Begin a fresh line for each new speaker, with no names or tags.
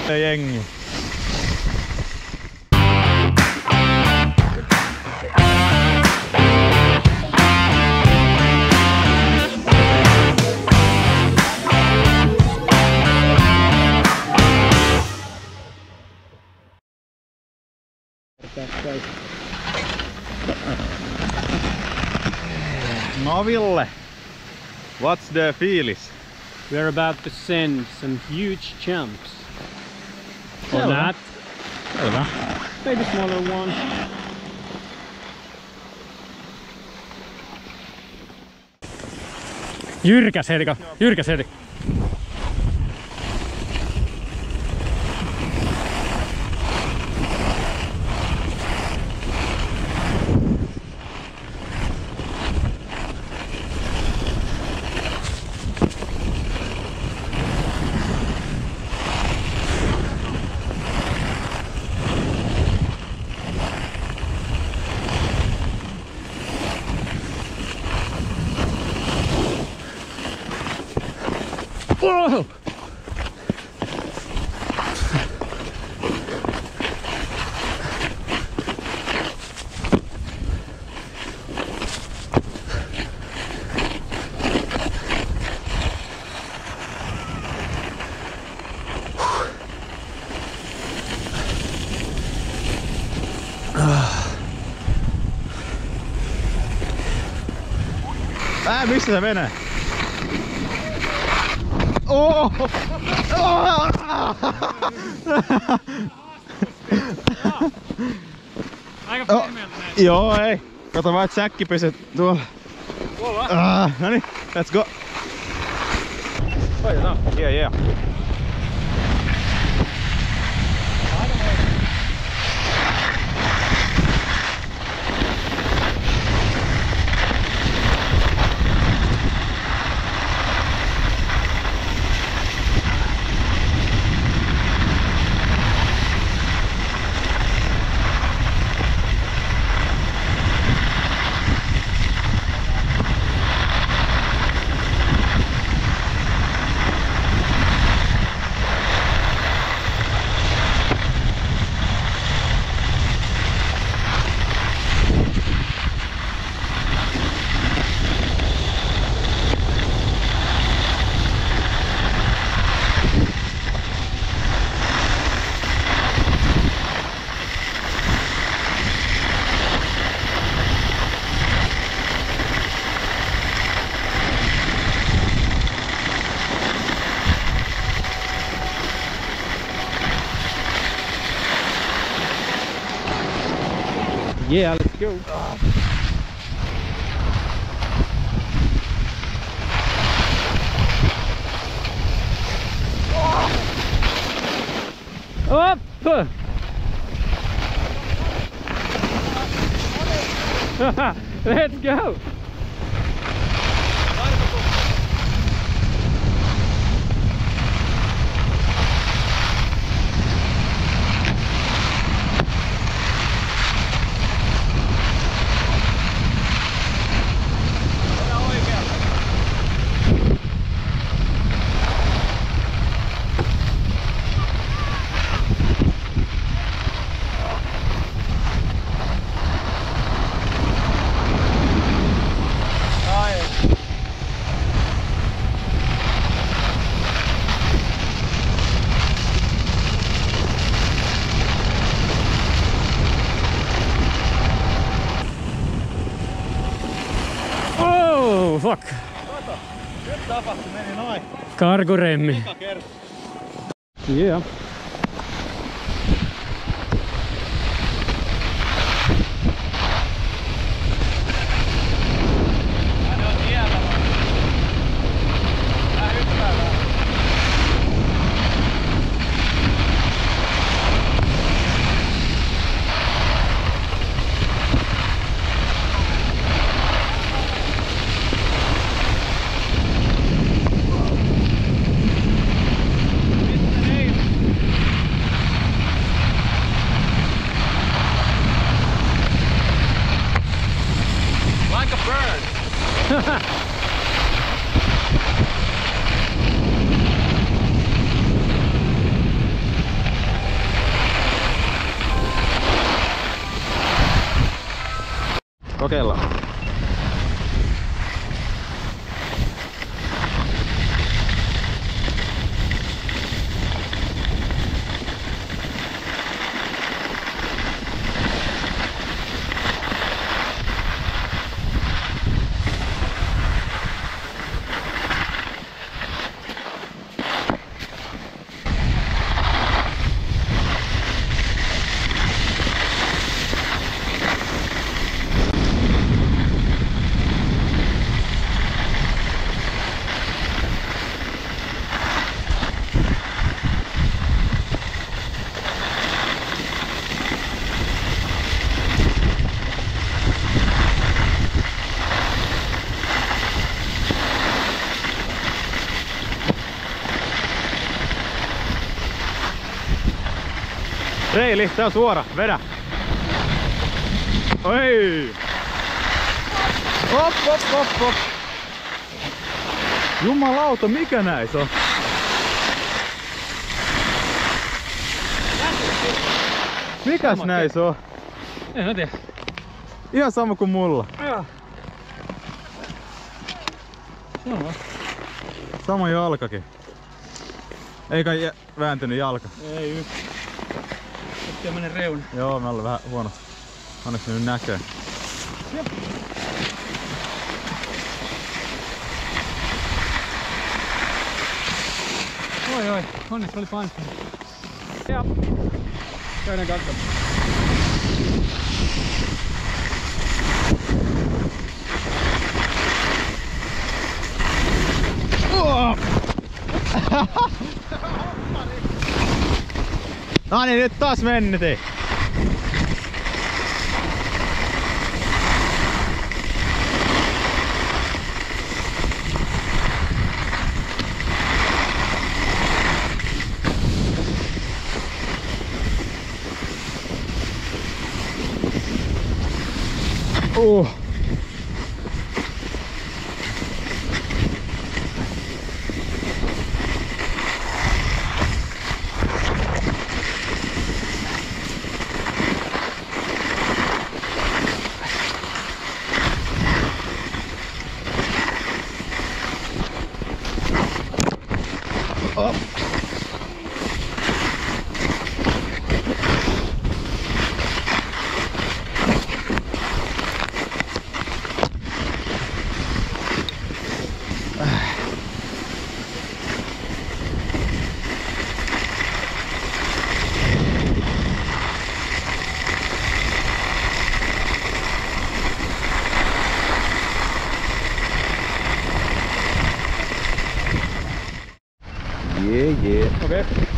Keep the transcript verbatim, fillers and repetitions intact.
jengi. No Ville, what's the feelis?
We're about to send some huge jumps. Or
Selvä.
not.
Selvä.
Maybe smaller ones. Jyrkäs Erika, jyrkäs Erika. Whoa!
Ää, missä se menee? Oh! Oh!
Aika
Oh.
pehmeältä näin.
Joo, ei. Kato vaan, että säkki pysyt tuolla.
Tuolla?
Ah, noniin, let's go.
Koitetaan.
Yeah, yeah.
Yeah, let's go. Up! Let's go! Oh, fuck!
Kato, nyt tapahtui, meni noin.
Karkuremmi.
Eka kerta.
Yeah.
Kokeillaan. Reili, tää on suora, vedä! Oi! Hop, hop, hop, hop! Jumalauta, mikä näis on? Mikäs sama näis on?
En mä tiedä.
Ihan sama kuin mulla.
Joo. Sama.
Sama jalkakin. Ei kai vääntynyt jalka.
Ei yksi. Ettei mene reuna.
Joo, mä olin vähän huono. Onneksi nyt näkee.
Jep. Oi oi, onneksi oli panssi. Ja käydään katsomaan.
Oh! No niin, nyt taas mennetiin. Oh. Up. Yeah, yeah.
Okei. Okay.